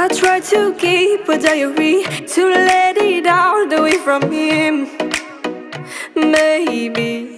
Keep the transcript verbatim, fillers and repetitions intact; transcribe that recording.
I try to keep a diary to let it out away from him. Maybe